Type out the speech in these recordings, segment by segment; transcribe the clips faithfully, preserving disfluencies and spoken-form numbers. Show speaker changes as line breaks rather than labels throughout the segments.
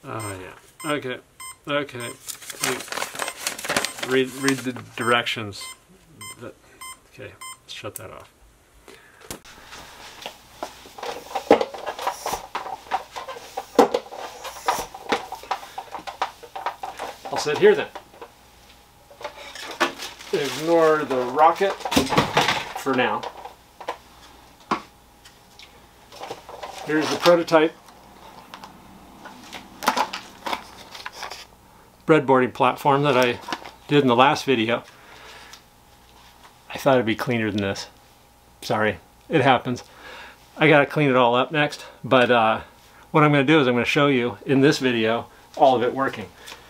Oh yeah. Okay. Okay. Read read the directions. Okay. Let's shut that off. I'll sit here then. Ignore the rocket for now. Here's the prototype breadboarding platform that I did in the last video. I thought it'd be cleaner than this. Sorry, it happens. I gotta clean it all up next, but uh, what I'm gonna do is I'm gonna show you in this video all of it working.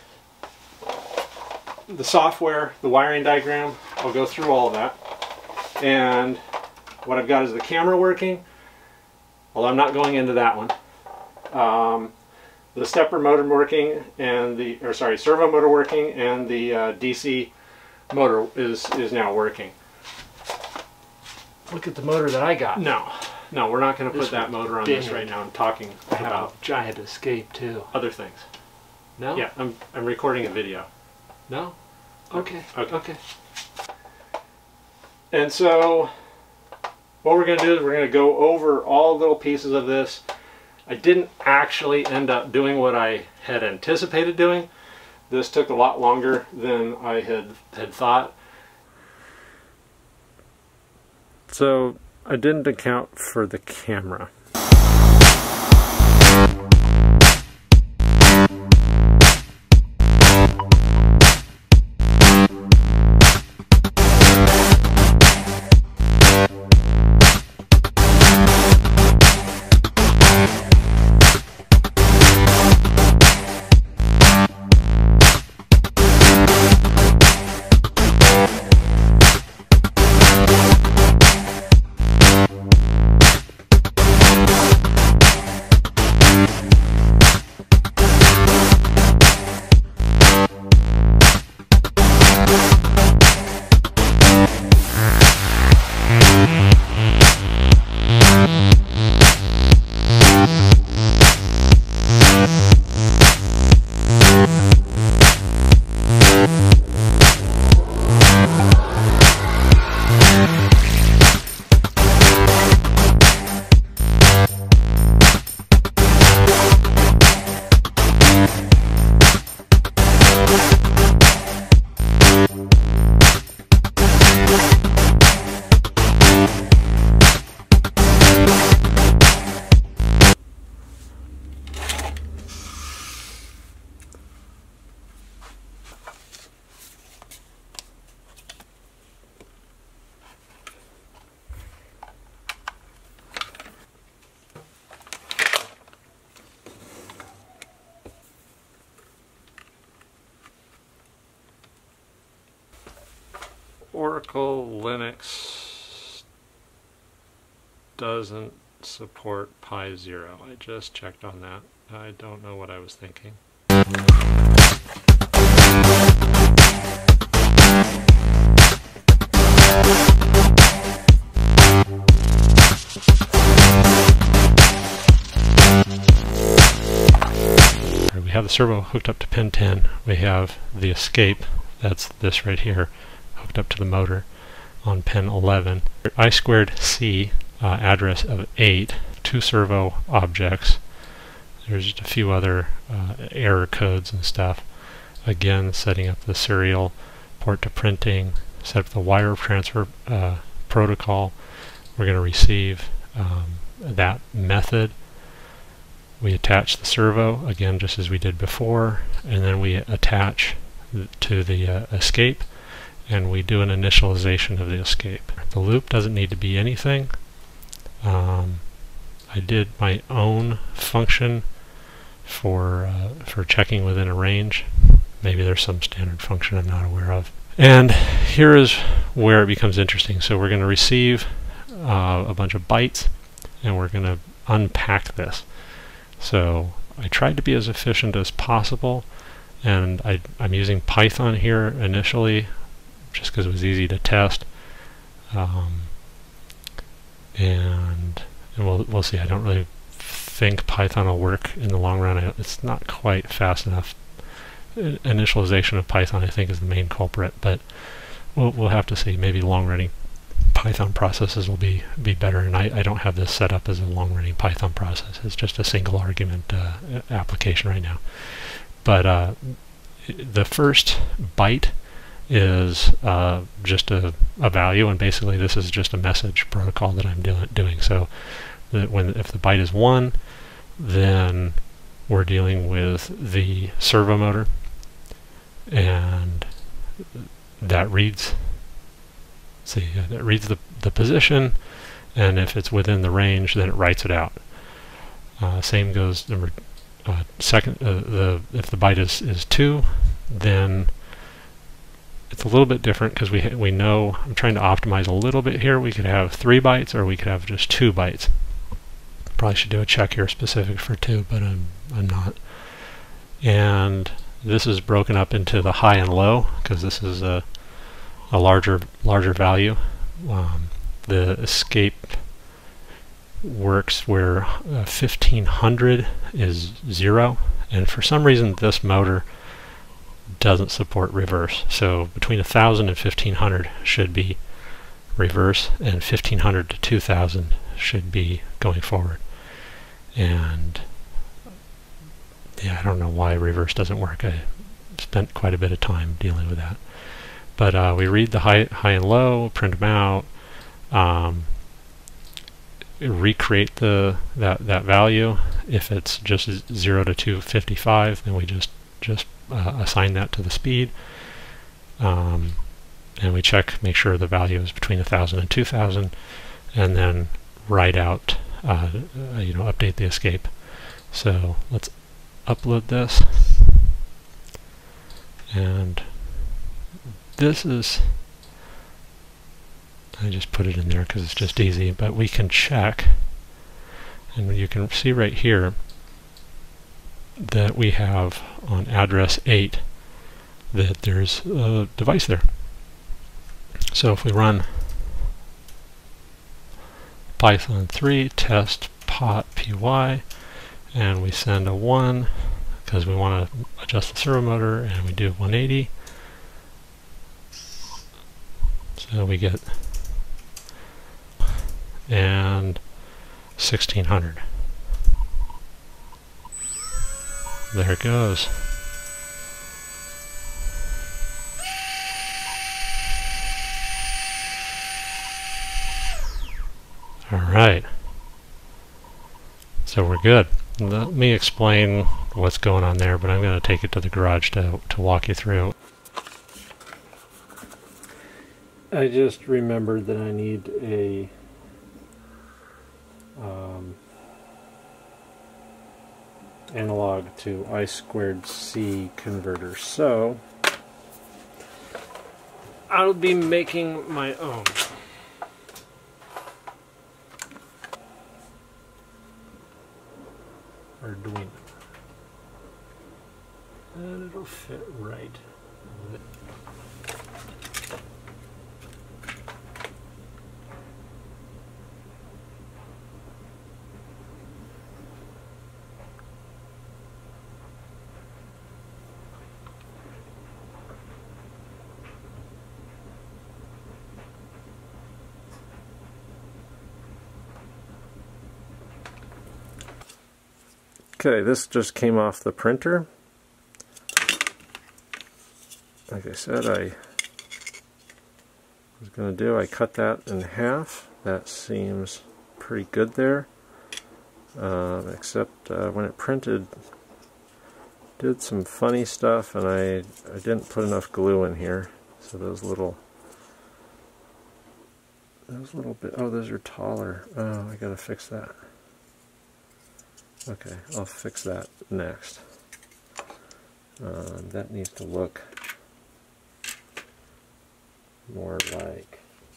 The software, the wiring diagram, I'll go through all of that. And what I've got is the camera working, although I'm not going into that one. Um, the stepper motor working, and the, or sorry, servo motor working, and the uh, D C motor is, is now working.
Look at the motor that I got.
No, no, we're not going to put that motor on this right now. I'm talking
I have
about
a giant escape too.
other things.
No?
Yeah, I'm, I'm recording a video.
No? Okay.
Okay.
Okay.
And so what we're going to do is we're going to go over all little pieces of this. I didn't actually end up doing what I had anticipated doing. This took a lot longer than I had, had thought. So I didn't account for the camera. Oracle Linux doesn't support Pi Zero. I just checked on that. I don't know what I was thinking. We have the servo hooked up to pin ten. We have the escape, that's this right here, hooked up to the motor on pin eleven. I squared C uh, address of eight, two servo objects. There's just a few other uh, error codes and stuff. Again, setting up the serial port to printing, set up the wire transfer uh, protocol. We're going to receive um, that method. We attach the servo, again just as we did before, and then we attach th to the uh, escape, and we do an initialization of the escape. The loop doesn't need to be anything. Um, I did my own function for uh, for checking within a range. Maybe there's some standard function I'm not aware of. And here is where it becomes interesting. So we're going to receive uh, a bunch of bytes, and we're going to unpack this. So I tried to be as efficient as possible, and I, I'm using Python here initially just because it was easy to test. Um, and and we'll, we'll see. I don't really think Python will work in the long run. It's not quite fast enough. Initialization of Python, I think, is the main culprit, but we'll, we'll have to see. Maybe long-running Python processes will be be better, and I, I don't have this set up as a long-running Python process. It's just a single argument uh, application right now. But uh, the first byte is uh, just a, a value, and basically this is just a message protocol that I'm do doing. So that when if the byte is one, then we're dealing with the servo motor, and that reads see that reads the, the position, and if it's within the range, then it writes it out. Uh, same goes number uh, second uh, the if the byte is, is two, then it's a little bit different because we we know I'm trying to optimize a little bit here. We could have three bytes or we could have just two bytes. Probably should do a check here specific for two, but I'm I'm not. And this is broken up into the high and low because this is a a larger larger value. Um, the escape works where uh, fifteen hundred is zero, and for some reason this motor doesn't support reverse. So between one thousand and fifteen hundred should be reverse, and fifteen hundred to two thousand should be going forward. And yeah, I don't know why reverse doesn't work. I spent quite a bit of time dealing with that. But uh, we read the high, high and low, print them out, um, recreate the that that value. If it's just zero to two fifty-five, then we just just uh, assign that to the speed, um, and we check, make sure the value is between one thousand and two thousand, and then write out, uh, uh, you know, update the escape. So let's upload this, and this is, I just put it in there because it's just easy, but we can check, and you can see right here that we have on address eight that there's a device there. So if we run Python three test pot py, and we send a one because we want to adjust the servo motor, and we do one eighty, so we get and sixteen hundred. There it goes. All right. So we're good. Let me explain what's going on there, but I'm going to take it to the garage to, to walk you through. I just remembered that I need a um, analog to I squared C converter, so I'll be making my own. Arduino, and it'll fit right. Okay, this just came off the printer. Like I said, I was going to do, I cut that in half. That seems pretty good there. Uh, except uh, when it printed, did some funny stuff, and I, I didn't put enough glue in here. So those little, those little bit, oh, those are taller. Oh, I gotta fix that. Okay, I'll fix that next. Uh, that needs to look more like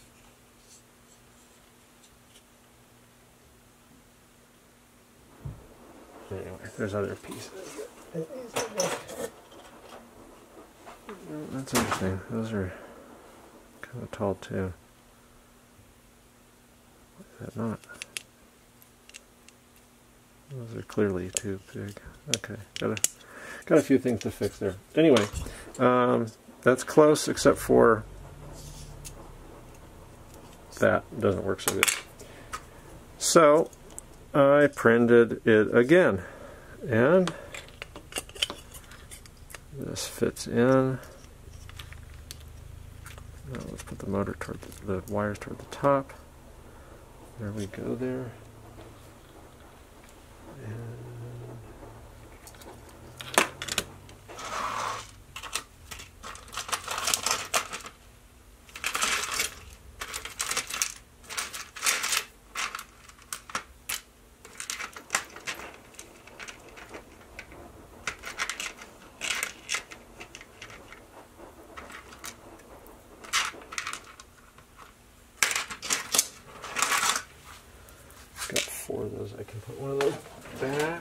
anyway, there's other pieces. That's interesting. Those are kind of tall too. Why is that not? Those
are clearly too big. Okay, got a, got a few things to fix there. Anyway, um, that's close except for that doesn't work so good. So I printed it again, and this fits in. Now let's put the motor toward the, the wires toward the top. There we go there. And got four of those. I can put one of those back.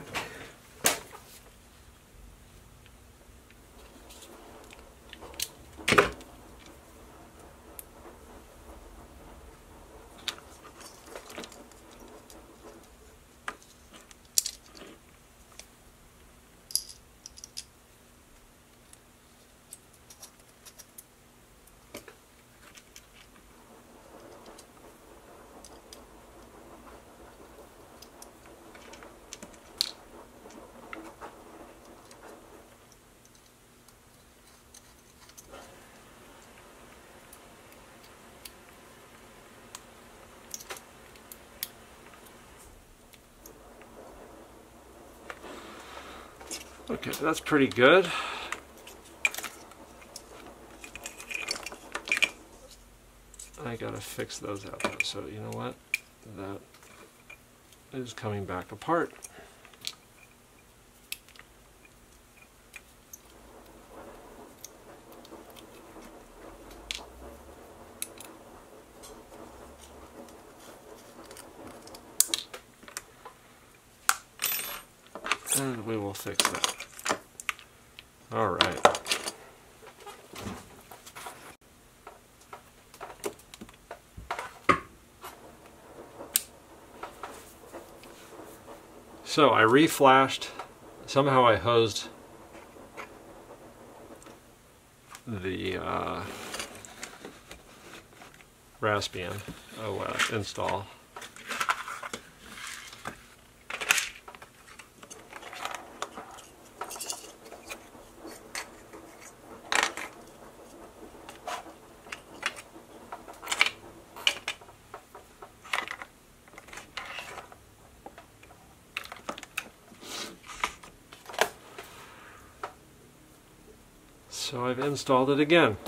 Okay, that's pretty good. I gotta fix those out though, so you know what? That is coming back apart. And we will fix that. All right. So I reflashed. Somehow I hosed the uh, Raspbian O S install. So I've installed it again.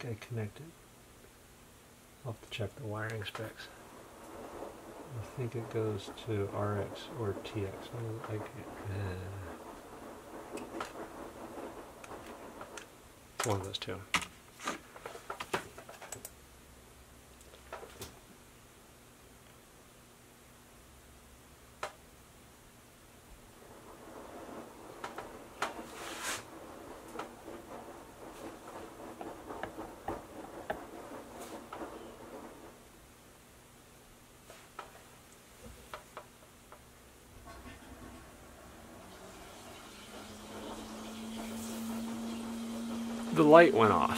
think I connected. I'll have to check the wiring specs. I think it goes to R X or T X. I can't. Uh, it's one of those two. The light went off.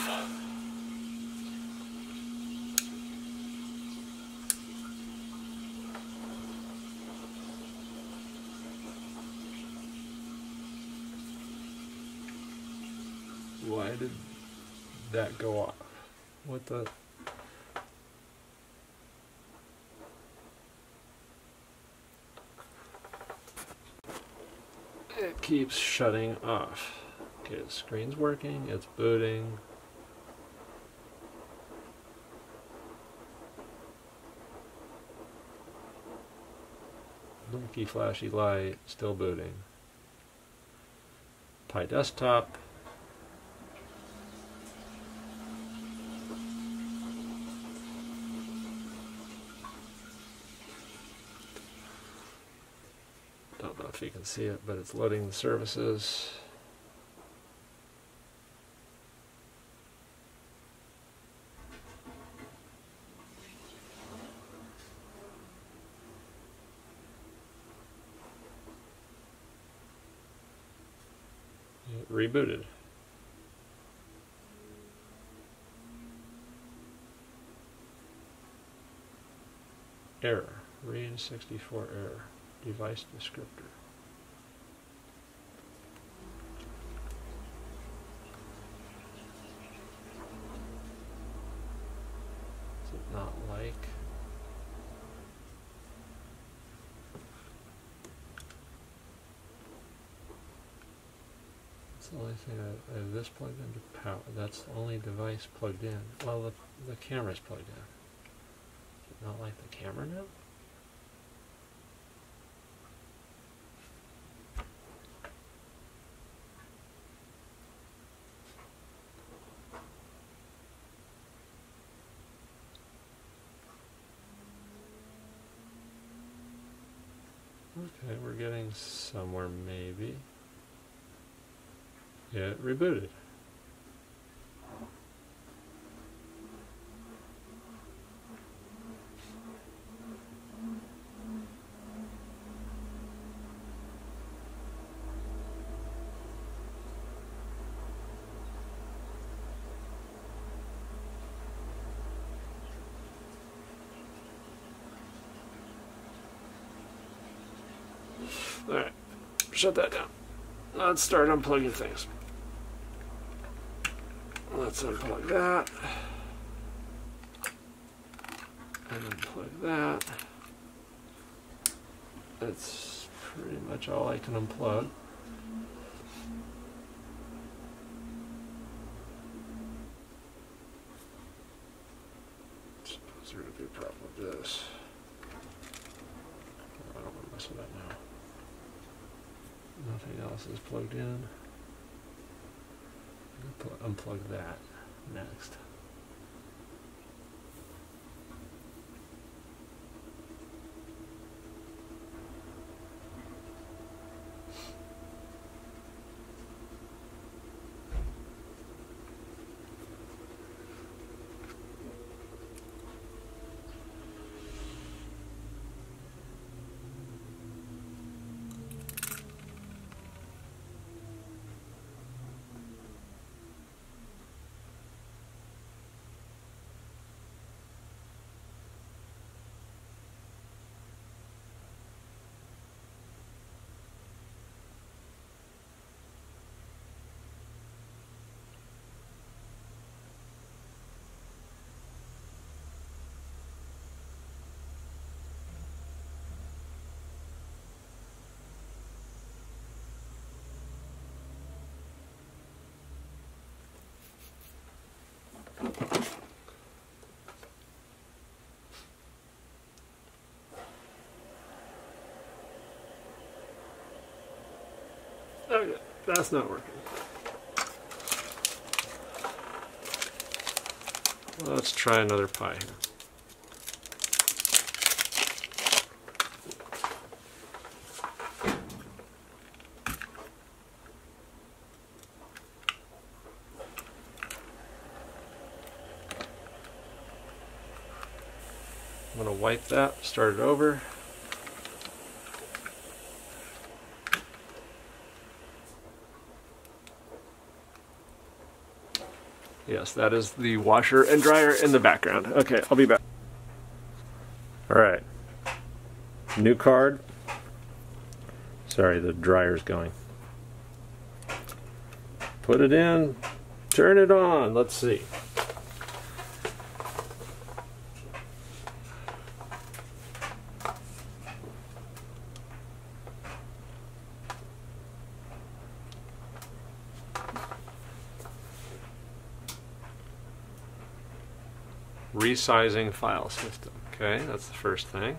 Why did that go off? What the? It keeps shutting off. Okay, the screen's working, it's booting. Blinky flashy light, still booting. Pi desktop. Don't know if you can see it, but it's loading the services. It rebooted. Error. Read sixty-four error. Device descriptor. Is it not like? That's the only thing I, I have this plugged into power. That's the only device plugged in. Well, the, the camera's plugged in. Is it not like the camera now? Okay, we're getting somewhere maybe. Yeah, it rebooted. Alright, shut that down. Let's start unplugging things. Let's unplug that. And unplug that. That's pretty much all I can unplug. Suppose there would be a problem with this. I don't want to mess with that now. Nothing else is plugged in. Unplug that next.
Okay, that's not working. Let's try another pie here. I'm going to wipe that, start it over. Yes, that is the washer and dryer in the background. Okay, I'll be back. All right, new card. Sorry, the dryer's going. Put it in, turn it on, let's see. Resizing file system. Okay, that's the first thing.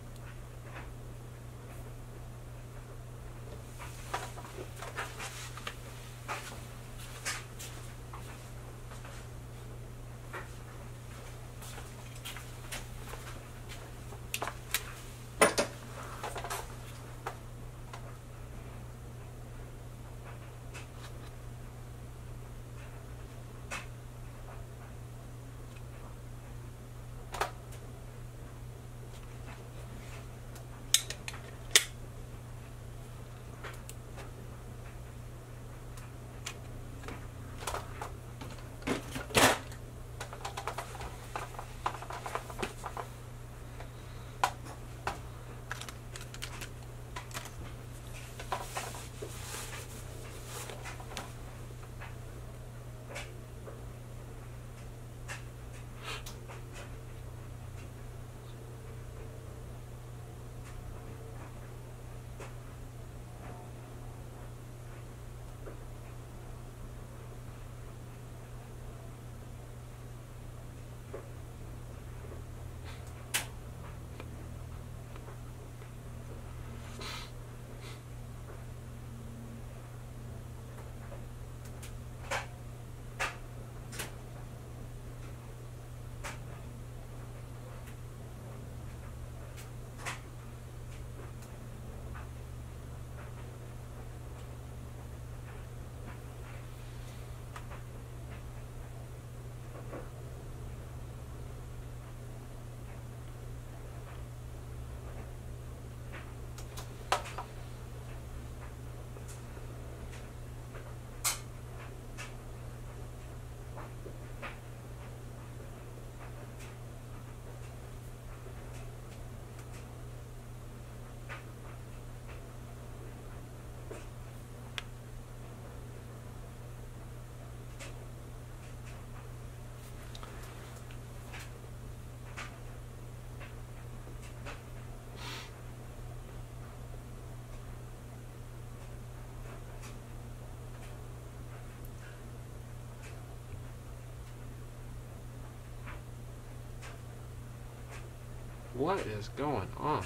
What is going on?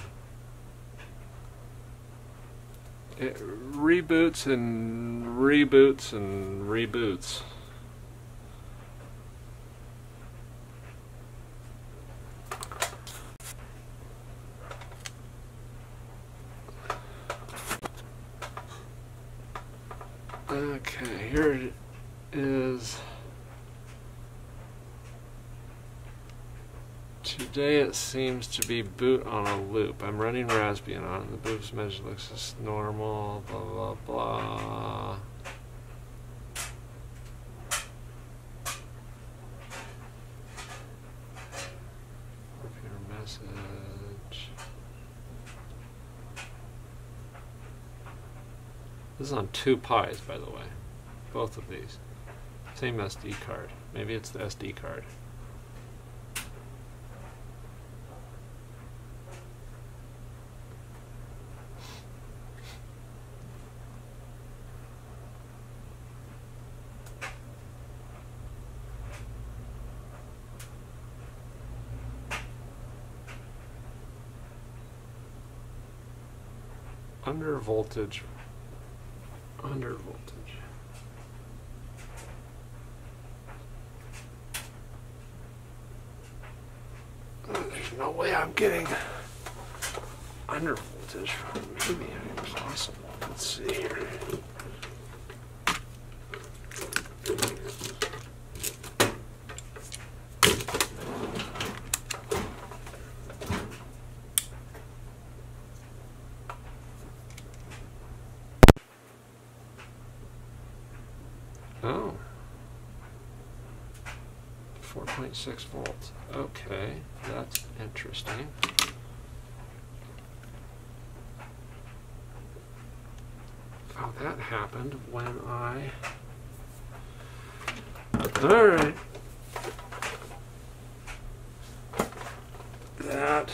It reboots and reboots and reboots. Okay, here it is. Today it seems to be boot on a loop. I'm running Raspbian on it. The boot's measure looks just normal, blah blah blah. Computer message. This is on two Pis, by the way. Both of these. Same S D card. Maybe it's the S D card. Under voltage. Under voltage. There's no way I'm getting under voltage from maybe impossible. Let's see here. Oh. four point six volts. Okay, that's interesting. Oh, that happened when I... Alright. That...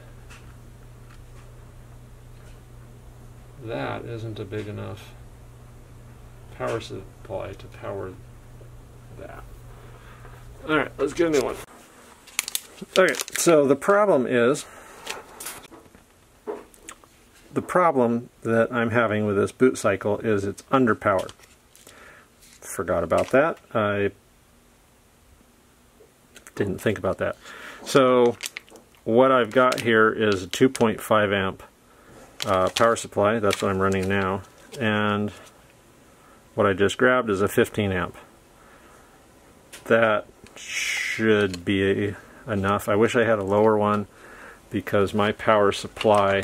That isn't a big enough power supply to power that. Alright, let's get a new one. Okay, so the problem is, the problem that I'm having with this boot cycle is it's underpowered. Forgot about that. I didn't think about that. So what I've got here is a two point five amp uh, power supply. That's what I'm running now. And what I just grabbed is a fifteen amp. That should be enough. I wish I had a lower one because my power supply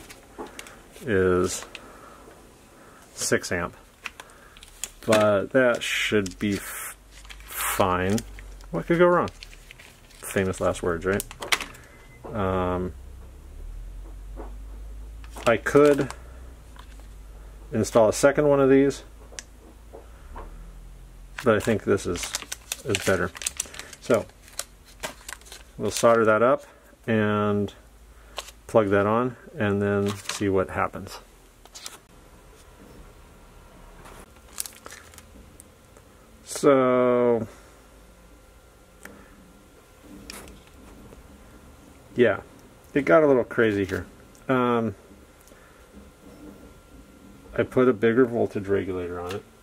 is six amp. But that should be f fine. What could go wrong? Famous last words, right? Um, I could install a second one of these, but I think this is is better. So we'll solder that up and plug that on and then see what happens. So yeah, it got a little crazy here. Um, I put a bigger voltage regulator on it.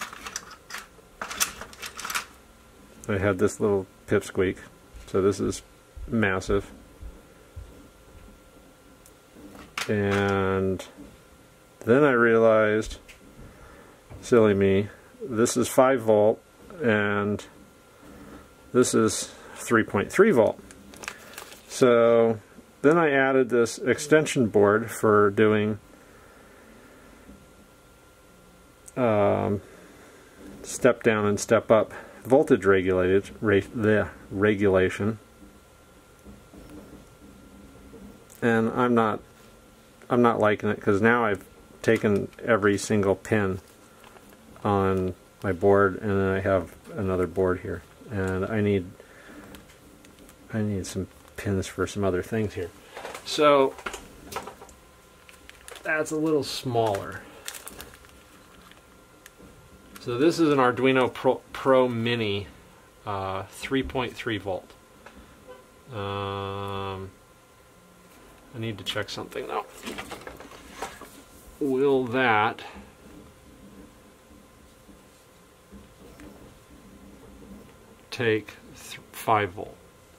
I had this little pipsqueak, so this is massive. And then I realized, silly me, this is five volt and this is three point three volt. So then I added this extension board for doing um, step down and step up voltage regulated rate the regulation, and I'm not I'm not liking it because now I've taken every single pin on my board and then I have another board here, and I need I need some pins for some other things here. So that's a little smaller. So this is an Arduino Pro, Pro Mini uh, three point three volt. Um, I need to check something though. Will that take five volt?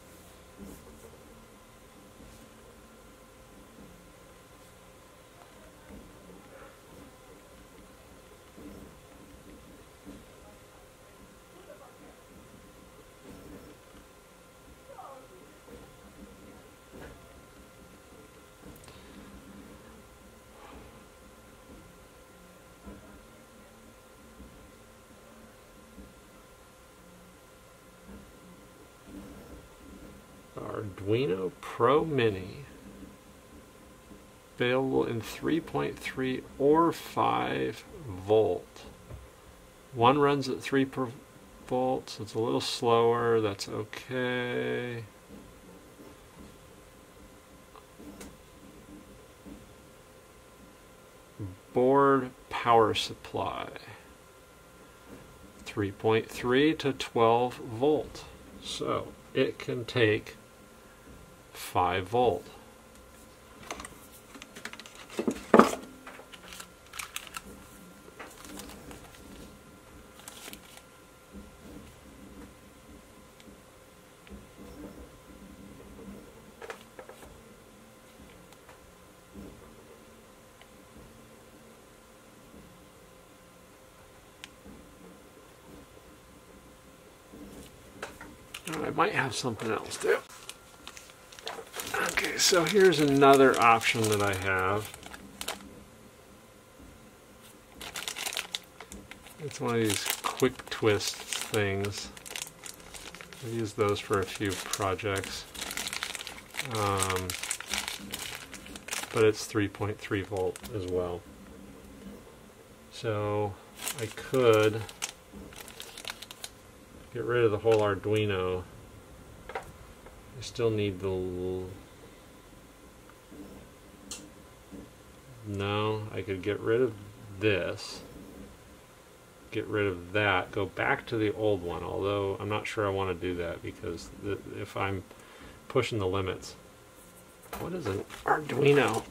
Arduino Pro Mini, available in three point three or five volt. One runs at three per volt, so it's a little slower. That's okay. Board power supply, three point three to twelve volt. So it can take five volt. Oh, I might have something else too. Okay, so here's another option that I have. It's one of these quick twist things. I've used those for a few projects. Um, but it's three point three volt as well. So I could get rid of the whole Arduino. I still need the... L no, I could get rid of this. Get rid of that, go back to the old one, although I'm not sure I want to do that because the, if I'm pushing the limits. What is an Arduino?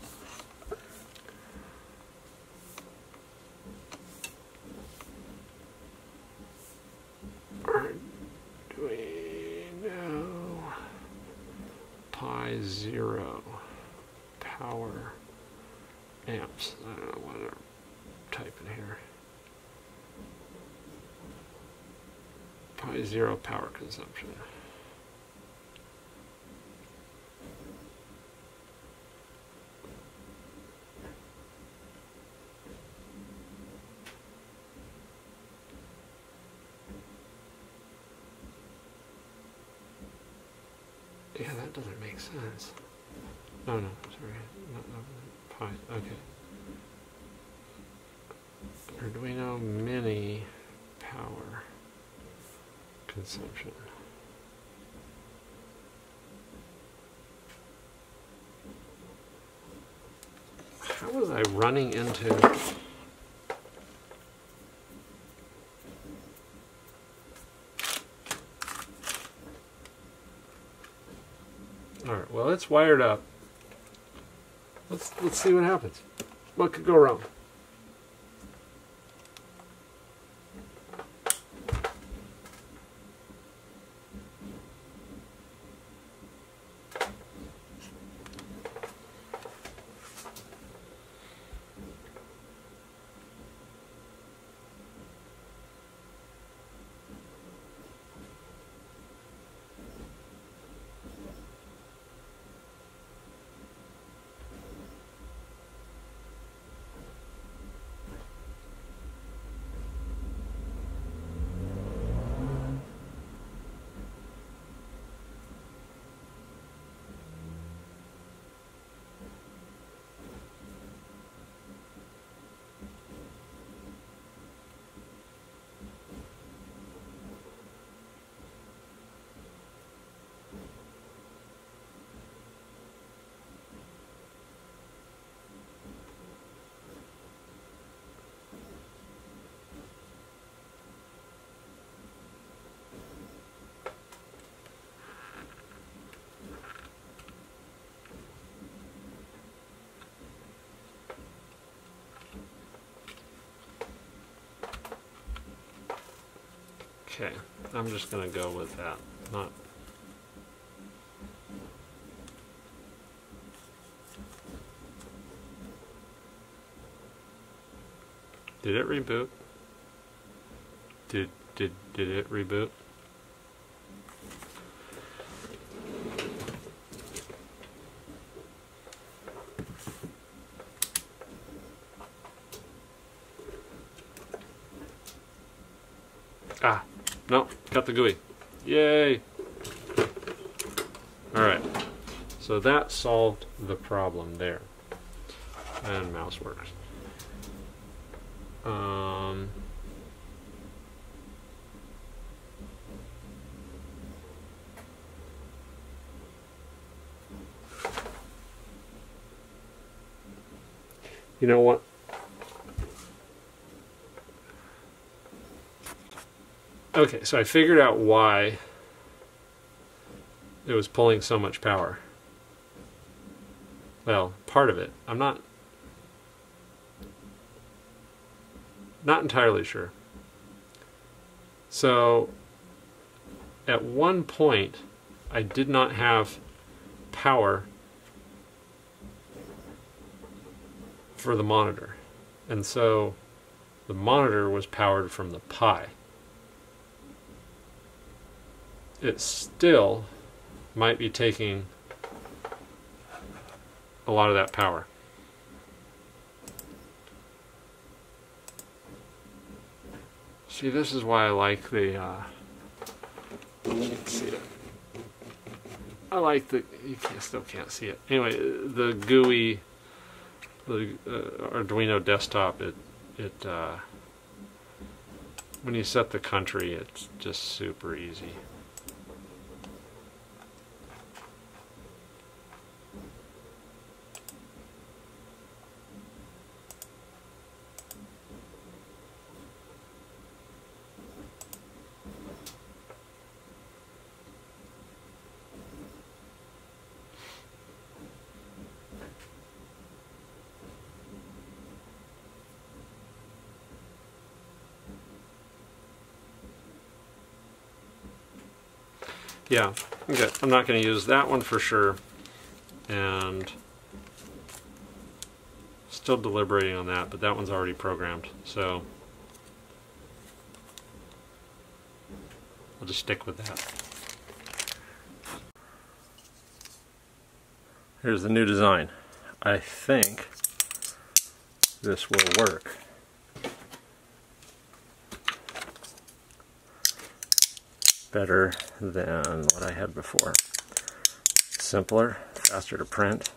Arduino Pi Zero power amps. I don't know what I'm typing here. Pi Zero power consumption. Yeah, that doesn't make sense. No, no, sorry. No, no, Pi, okay. Arduino Mini power consumption. How was I running into... Alright, well, it's wired up. Let's, let's see what happens. What could go wrong? Okay, I'm just going to go with that. Not. Did it reboot? Did did did it reboot? Ah, no, got the G U I. Yay! Alright, so that solved the problem there. And mouse works. Um, you know what? Okay, so I figured out why it was pulling so much power. Well, part of it. I'm not not entirely sure. So at one point I did not have power for the monitor. And so the monitor was powered from the Pi.
it still might be taking a lot of that power. See, this is why I like the, uh, you can see it. I like the, you can, still can't see it. Anyway, the G U I, the uh, Arduino desktop, it, it, uh, when you set the country, it's just super easy. Yeah, okay. I'm not going to use that one for sure, and still deliberating on that, but that one's already programmed, so I'll just stick with that.
Here's the new design. I think this will work. Better than what I had before. Simpler, faster to print.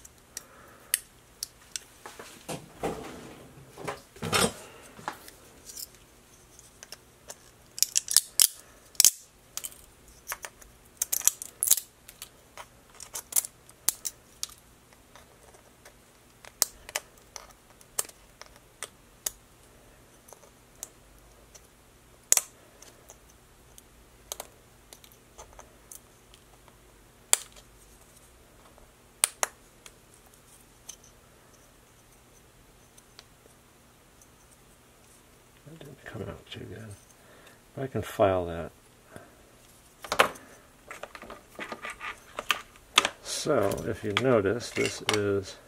That didn't come out too good. I can file that. So, if you notice, this is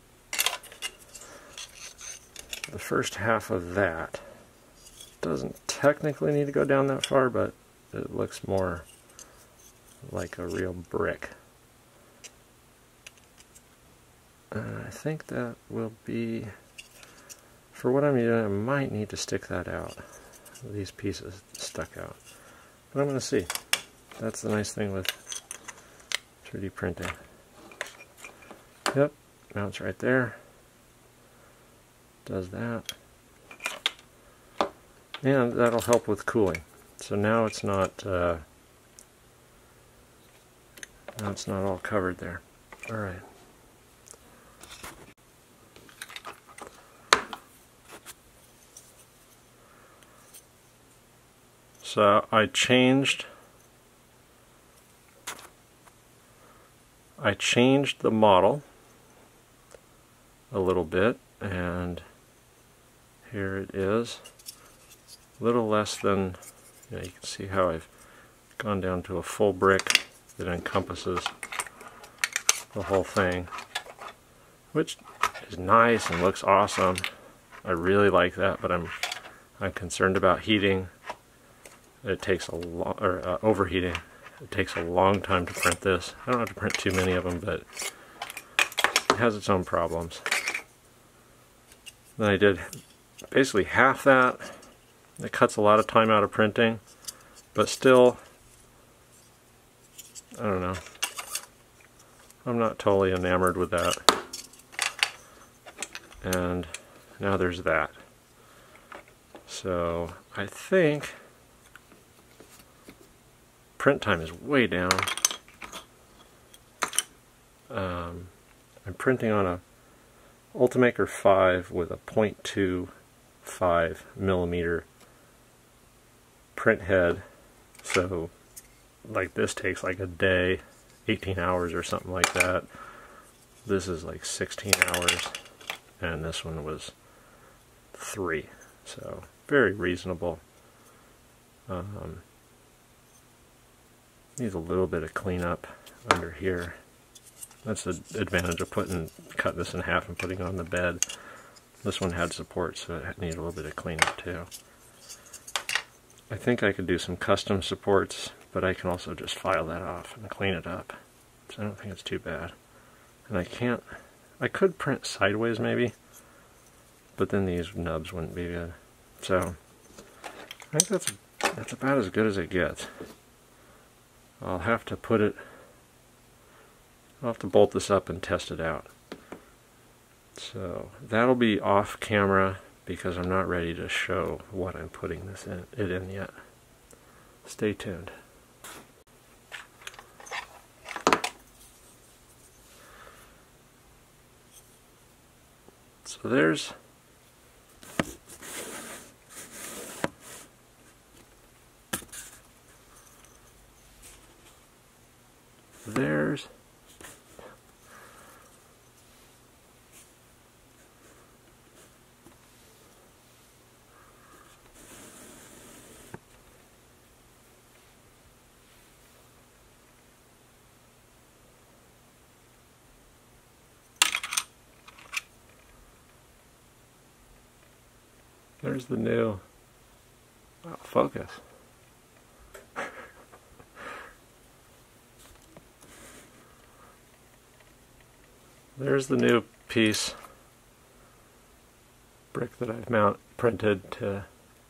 the first half of that. Doesn't technically need to go down that far, but it looks more like a real brick. Uh, I think that will be, for what I'm doing, I might need to stick that out. These pieces stuck out. But I'm going to see. That's the nice thing with three D printing. Yep, mounts right there. Does that. And that'll help with cooling. So now it's not uh, now it's not all covered there. Alright. So I changed I changed the model a little bit, and here it is. A little less than, you know, you can see how I've gone down to a full brick that encompasses the whole thing, which is nice and looks awesome. I really like that, but I'm I'm concerned about heating. It takes a long, or uh, overheating. It takes a long time to print this. I don't have to print too many of them, but it has its own problems. Then I did basically half that. It cuts a lot of time out of printing, but still, I don't know. I'm not totally enamored with that. And now there's that. So I think print time is way down. Um, I'm printing on a Ultimaker five with a point two five millimeter print head. So like this takes like a day, eighteen hours or something like that. This is like sixteen hours, and this one was three. So very reasonable. Um, needs a little bit of cleanup under here. That's the advantage of putting, cutting this in half and putting it on the bed. This one had support, so it needed a little bit of cleanup too. I think I could do some custom supports but I can also just file that off and clean it up. So I don't think it's too bad. And I can't, I could print sideways maybe, but then these nubs wouldn't be good. So I think that's, that's about as good as it gets. I'll have to put it, I'll have to bolt this up and test it out. So that'll be off camera because I'm not ready to show what I'm putting this in, it in yet. Stay tuned. So there's there's There's the new oh, focus. There's the new piece brick that I've mount printed to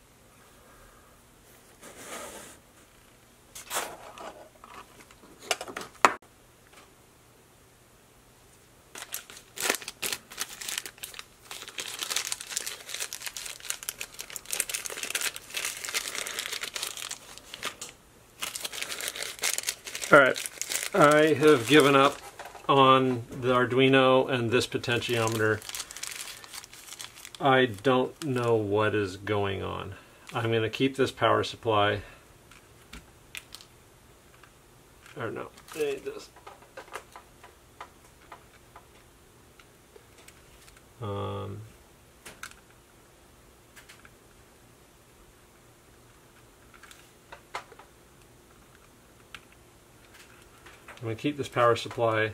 Alright, I have given up on the Arduino and this potentiometer. I don't know what is going on. I'm going to keep this power supply. Or no, I need this. Um, I'm going to keep this power supply.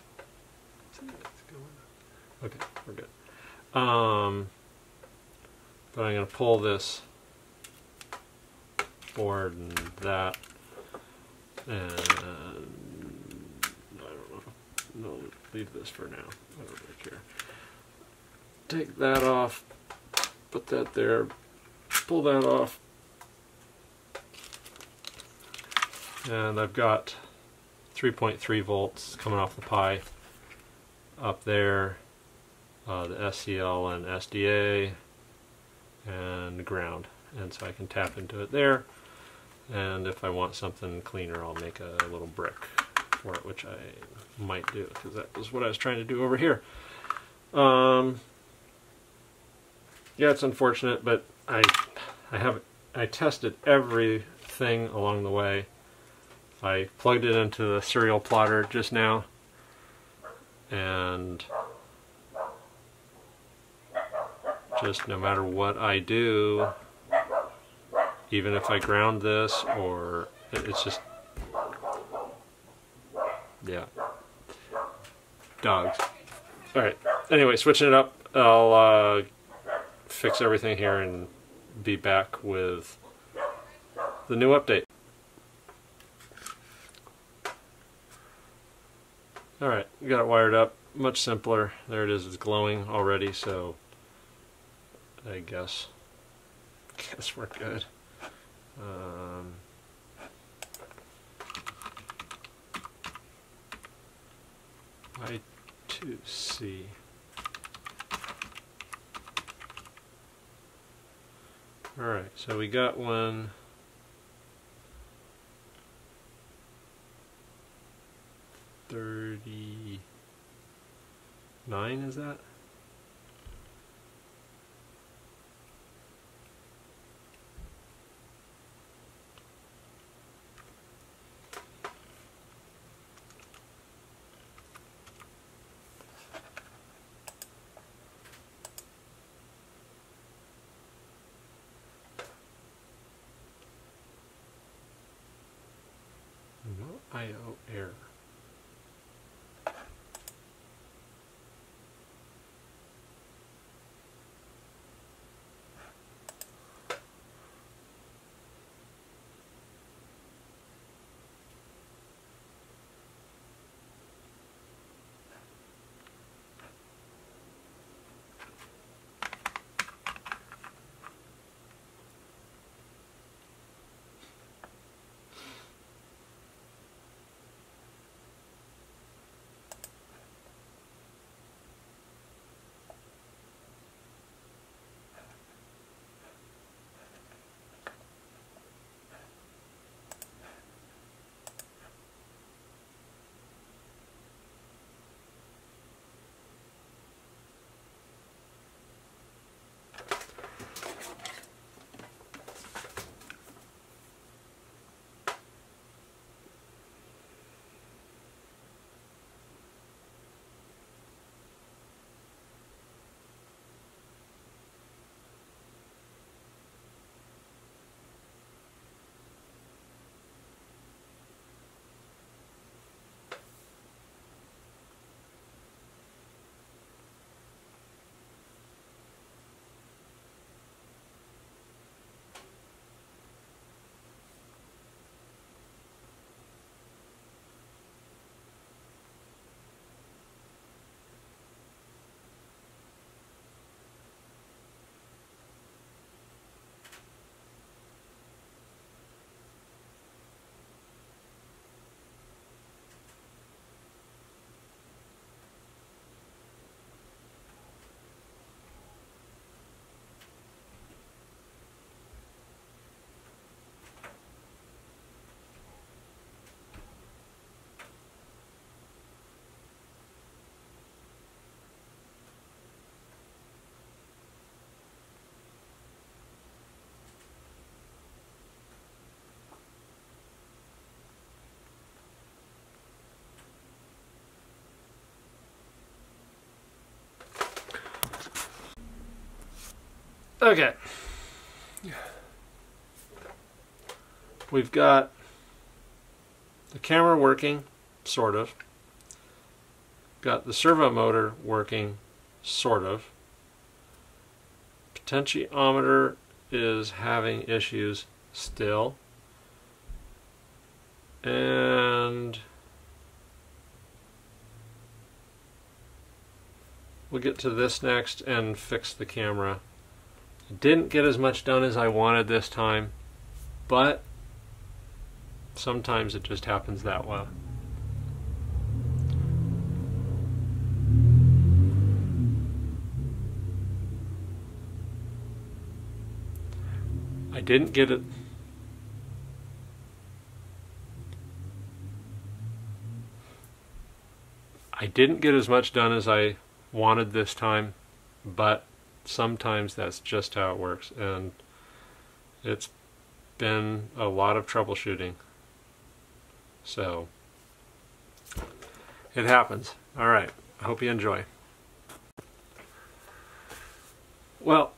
Okay, we're good. Um, but I'm going to pull this board and that, and I don't know. No, leave this for now. I don't really care. Take that off. Put that there. Pull that off. And I've got three point three volts coming off the Pi up there, uh, the S C L and S D A, and ground, and so I can tap into it there, and if I want something cleaner I'll make a little brick for it, which I might do because that was what I was trying to do over here. Um, yeah, it's unfortunate, but I I have I tested everything along the way. I plugged it into the serial plotter just now, and just no matter what I do, even if I ground this, or it's just, yeah, dogs. Alright, anyway, switching it up, I'll uh, fix everything here and be back with the new update. Alright, got it wired up, much simpler. There it is, it's glowing already, so I guess, guess we're good. Um, I two C. Alright, so we got one. thirty-nine, is that? No I O error. Okay. We've got the camera working, sort of. Got the servo motor working, sort of. Potentiometer is having issues still. And we'll get to this next and fix the camera. I didn't get as much done as I wanted this time, but sometimes it just happens that way. I didn't get it. I didn't get as much done as I wanted this time, but sometimes that's just how it works, and it's been a lot of troubleshooting. So it happens. All right. I hope you enjoy. Well,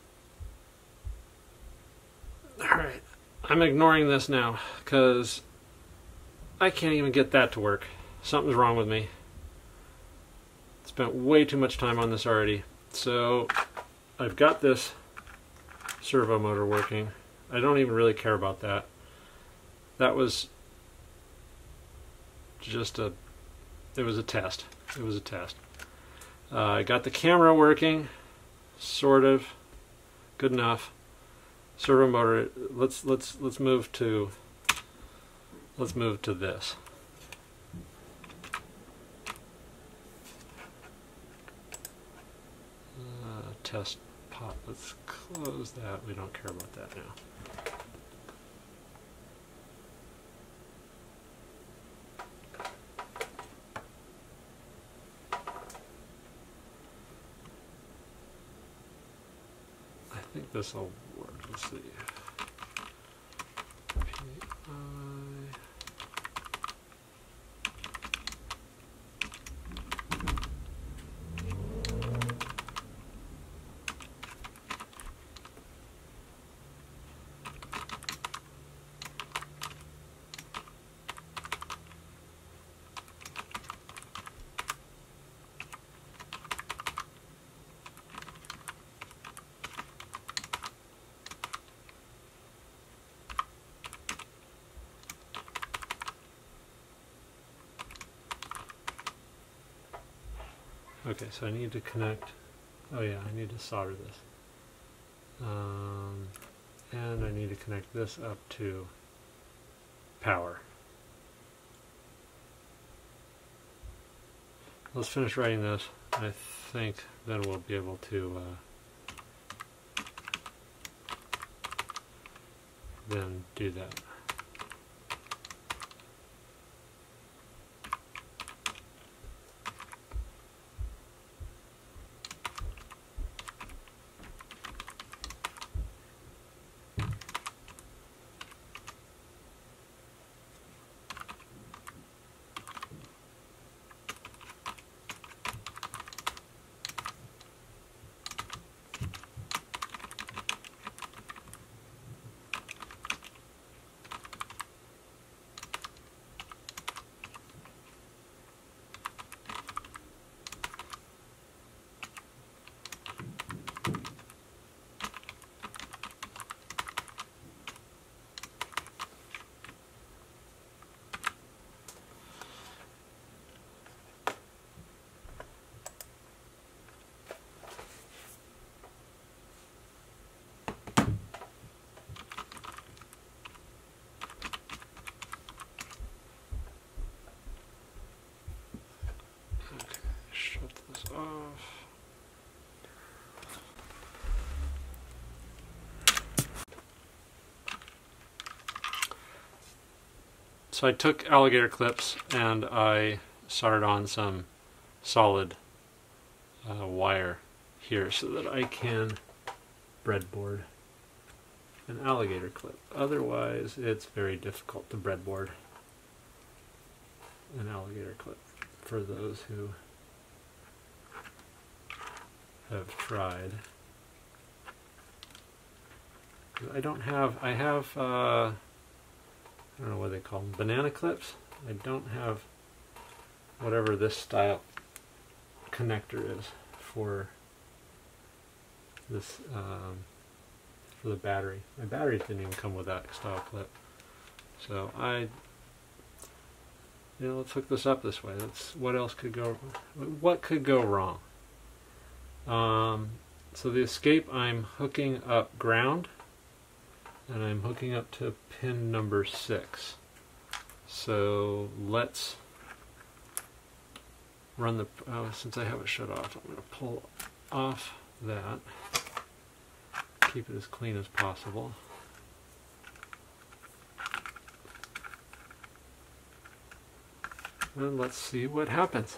all right. I'm ignoring this now because I can't even get that to work. Something's wrong with me. Spent way too much time on this already. So I've got this servo motor working. I don't even really care about that. That was just a, it was a test. It was a test. Uh, I got the camera working, sort of, good enough. Servo motor. Let's let's let's move to let's move to this. Uh, test pop. Let's close that. We don't care about that now. I think this will work. Let's see. P I. Okay, so I need to connect, oh yeah, I need to solder this. Um, and I need to connect this up to power. Let's finish writing this. I think then we'll be able to uh, then do that. Shut this off. So I took alligator clips and I soldered on some solid uh, wire here so that I can breadboard an alligator clip. Otherwise, it's very difficult to breadboard an alligator clip for those who have tried.
I don't have, I have, uh, I don't know what they call them, banana clips. I don't have whatever this style connector is for this, um, for the battery. My batteries didn't even come with that style clip. So I, you know, let's hook this up this way. That's, what else could go, what could go wrong? Um, so the escape, I'm hooking up ground, and I'm hooking up to pin number six. So let's run the, uh, since I have it shut off, I'm going to pull off that, keep it as clean as possible. And let's see what happens.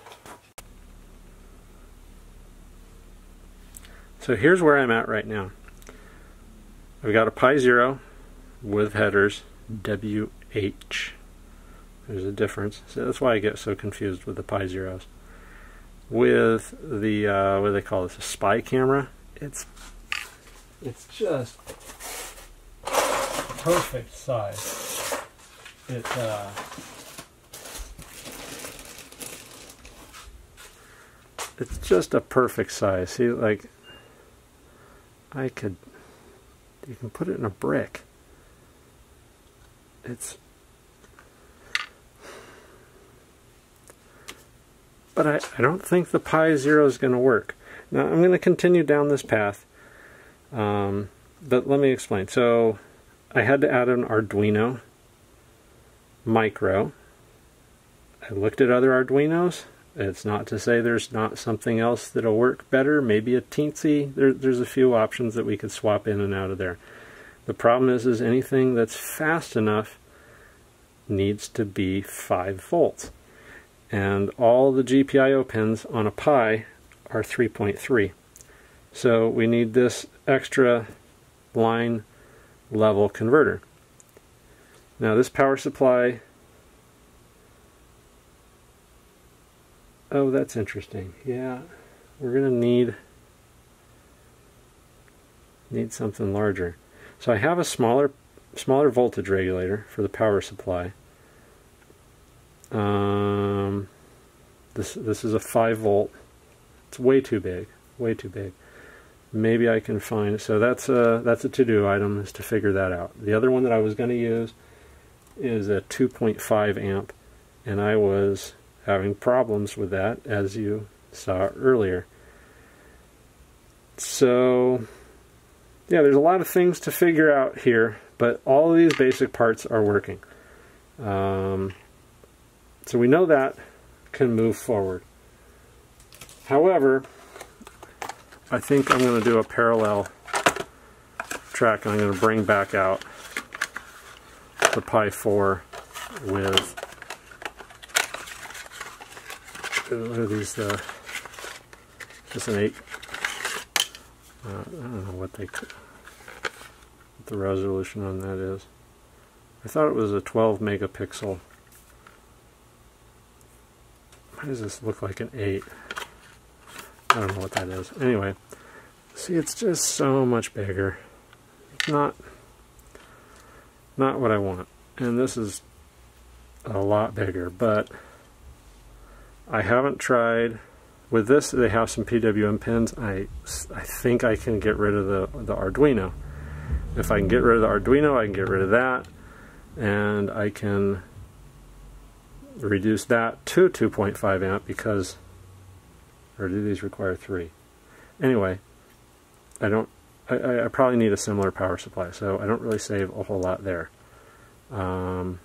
So here's where I'm at right now. I've got a Pi Zero with headers W H. There's a difference. So that's why I get so confused with the Pi Zeros. With the uh, what do they call this? A spy camera. It's it's just perfect size. It uh, it's just a perfect size. See, like I could. You can put it in a brick. It's, but I, I don't think the Pi Zero is going to work. Now I'm going to continue down this path, um, but let me explain. So I had to add an Arduino micro. I looked at other Arduinos. It's not to say there's not something else that'll work better. Maybe a Teensy. There, there's a few options that we could swap in and out of there. The problem is, is anything that's fast enough needs to be five volts. And all the G P I O pins on a Pi are three point three. So we need this extra line level converter. Now this power supply, oh, that's interesting. Yeah, we're going to need need something larger. So I have a smaller smaller voltage regulator for the power supply. Um, this this is a five volt. It's way too big, way too big. Maybe I can find. So that's a that's a to-do item, is to figure that out. The other one that I was going to use is a two point five amp, and I was having problems with that, as you saw earlier. So yeah, there's a lot of things to figure out here, but all of these basic parts are working. Um, so we know that can move forward. However, I think I'm going to do a parallel track, and I'm going to bring back out the Pi four with, what are these, uh, just an eight. Uh, I don't know what they what the resolution on that is. I thought it was a twelve megapixel. Why does this look like an eight? I don't know what that is. Anyway, see, it's just so much bigger. It's not not what I want. And this is a lot bigger, but I haven't tried. With this, they have some P W M pins. I, I think I can get rid of the, the Arduino. If I can get rid of the Arduino, I can get rid of that, and I can reduce that to two point five amp, because, or do these require three? Anyway, I don't, I, I probably need a similar power supply, so I don't really save a whole lot there. Um,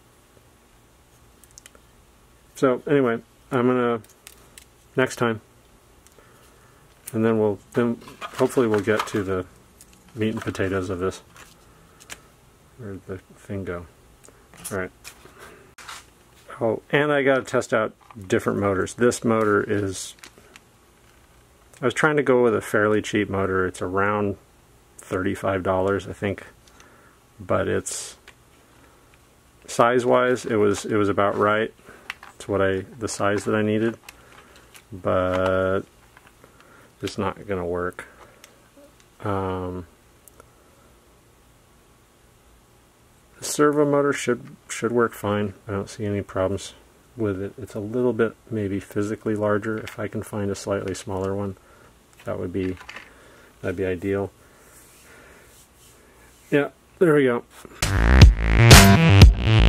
so anyway, I'm gonna, next time, and then we'll then hopefully we'll get to the meat and potatoes of this. Where'd the thing go? All right. Oh, and I got to test out different motors. This motor is, I was trying to go with a fairly cheap motor. It's around thirty-five dollars, I think, but it's size-wise, it was it was about right. It's what I the size that I needed. But it's not going to work. Um,
servo motor should should work fine. I don't see any problems with it. It's a little bit maybe physically larger. If I can find a slightly smaller one, that would be that'd be ideal. Yeah, there we go.